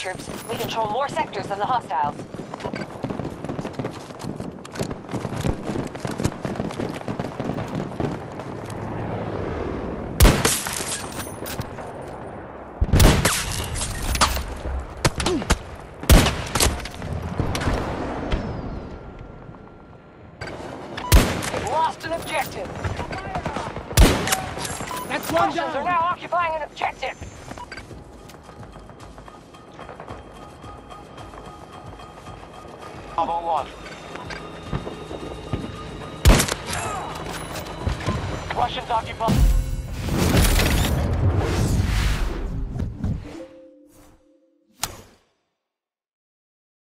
troops. We control more sectors than the hostiles. We've lost an objective. That's one Russians down. are now occupying an objective. Bravo 1. Russians occupy...